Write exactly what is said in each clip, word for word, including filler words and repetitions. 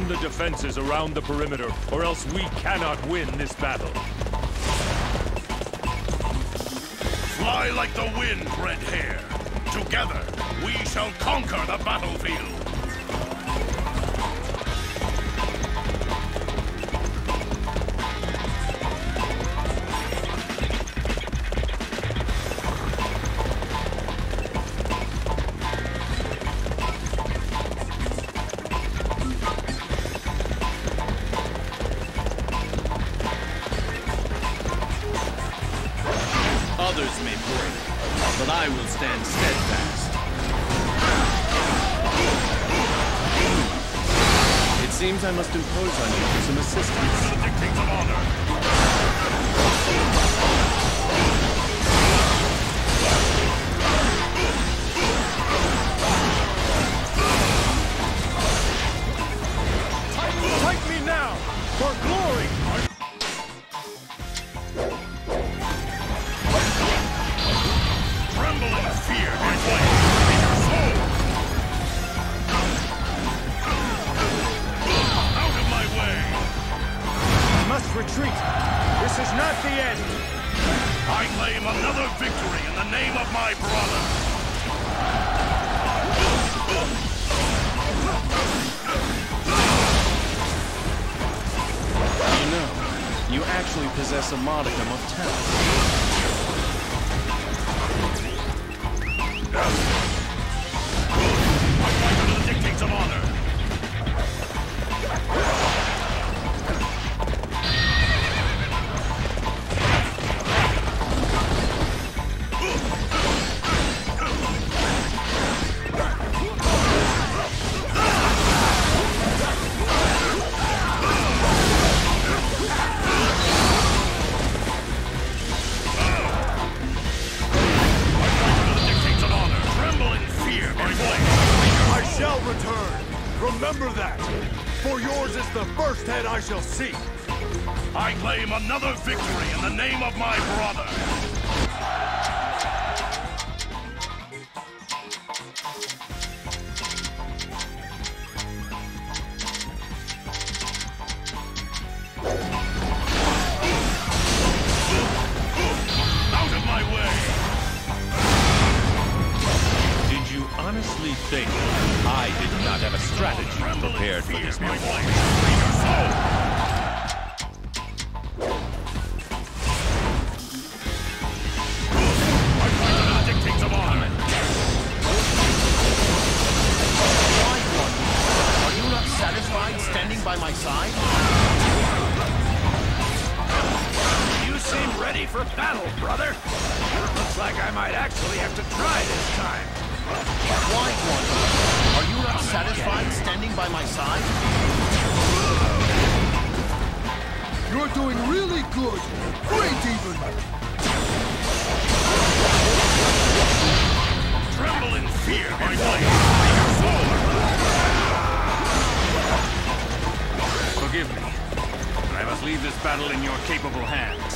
Strengthen the defenses around the perimeter, or else we cannot win this battle. Fly like the wind, red hair. Together, we shall conquer the battlefield. Others may break, but I will stand steadfast. It seems I must impose on you for some assistance. The dictates of honor. Fight me now, for glory! Tremble in fear, my flame, in your soul! Out of my way! I must retreat. This is not the end. I claim another victory in the name of my brother! You know, you actually possess a modicum of talent. I fight under the dictates of honor! Remember that, for yours is the first head I shall see. I claim another victory in the name of my brother. Out of my way! Did you honestly think I did not have a strategy prepared for this moment? Are you not satisfied standing by my side? You seem ready for battle, brother. Looks like I might actually have to try this time. Why, Guan? Are you not satisfied standing by my side? You're doing really good. Great, even. Tremble in fear, my blade. Your sword. Forgive me, but I must leave this battle in your capable hands.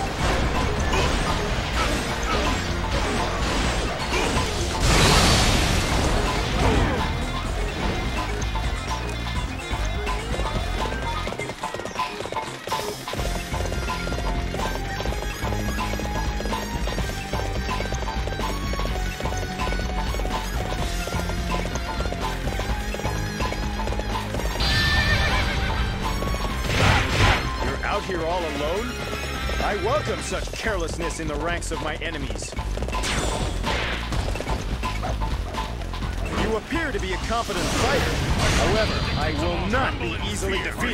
Here all alone? I welcome such carelessness in the ranks of my enemies. You appear to be a competent fighter. However, I will not be easily defeated.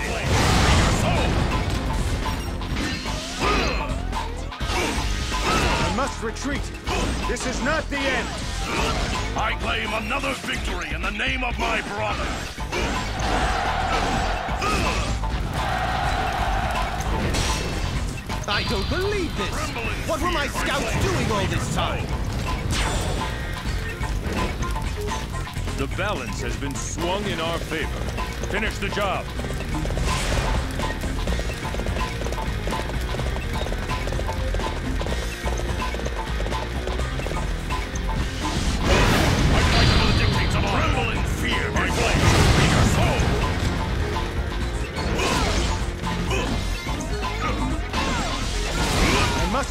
I must retreat. This is not the end. I claim another victory in the name of my brother. I don't believe this! What were my scouts doing all this time? The balance has been swung in our favor. Finish the job.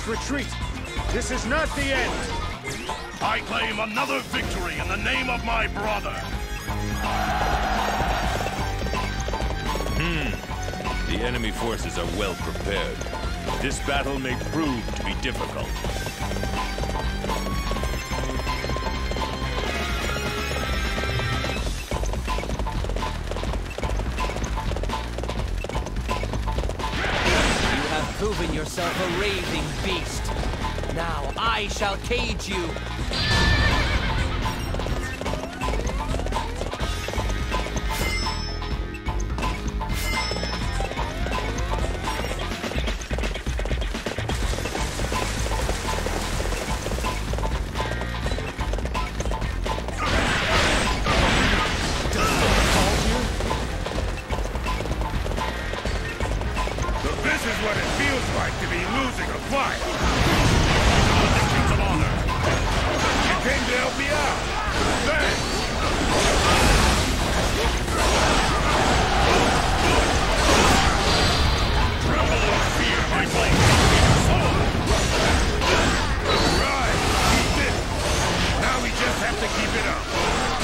must retreat. This is not the end. I claim another victory in the name of my brother. Hmm. The enemy forces are well prepared. This battle may prove to be difficult. You have proven yourself a raving beast. Now I shall cage you. This is what it feels like to be losing a fight. Nothing of honor. You came to help me out. Thanks. Tremble in fear, my blade. Right. He did it. Now we just have to keep it up.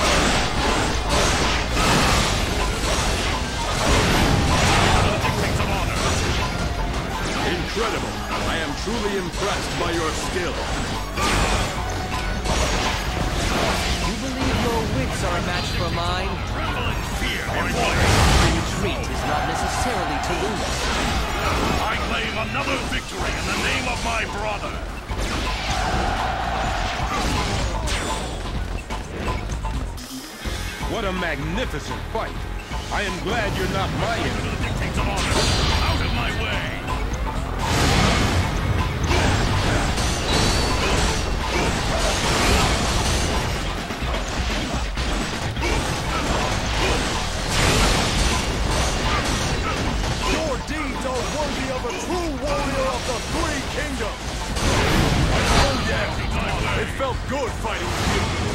Incredible! I am truly impressed by your skill. You believe your wits are a match for mine? Tremble in fear, my blade. To retreat is not necessarily to lose. I claim another victory in the name of my brother. What a magnificent fight! I am glad you're not my enemy. Dictates of honor. Out of my way. Your deeds are worthy of a true warrior of the Three Kingdoms! Oh yeah! It felt good fighting with you!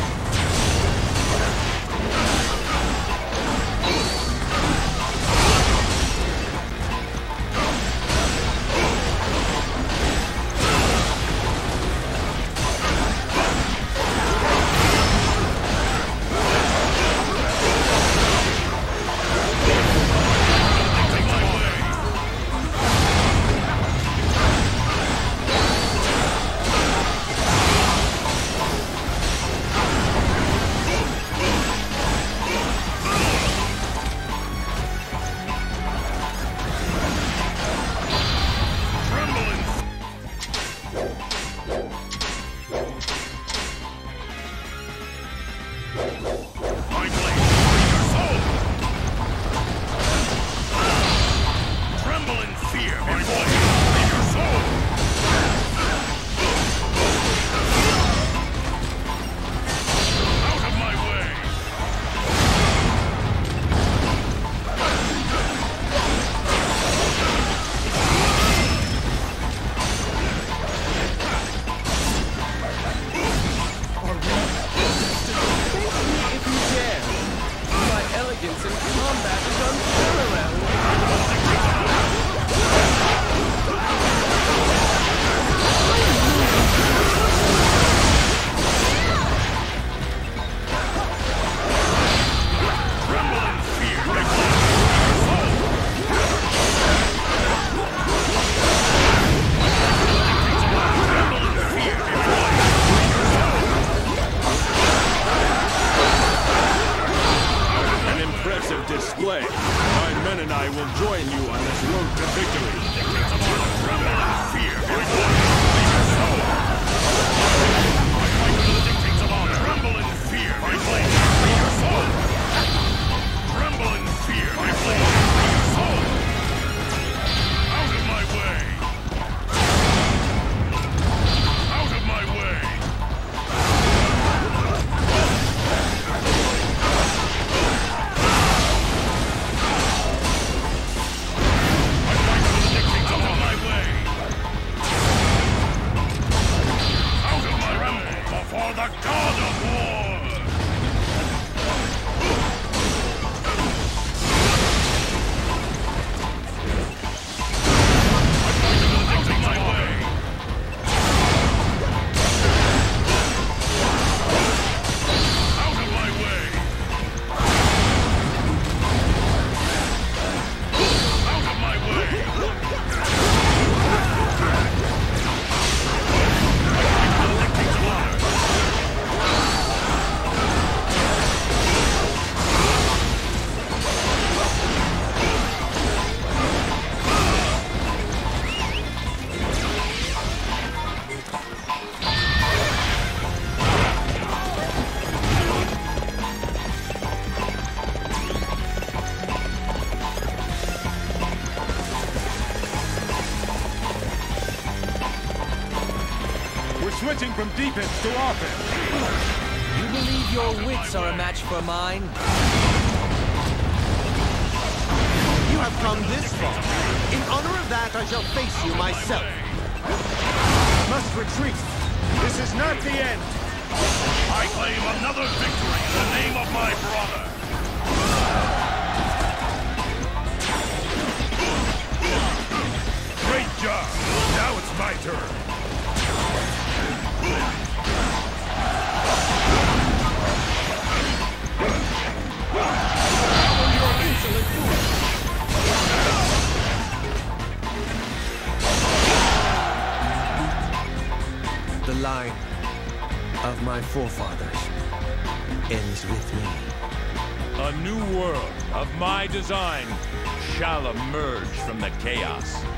switching from defense to offense. You believe your wits are a match for mine? You have come this far. In honor of that, I shall face you myself. Must retreat. This is not the end. I claim another victory in the name of my brother. Great job. Now it's my turn. Follow your insolent fool. The line of my forefathers ends with me. A new world of my design shall emerge from the chaos.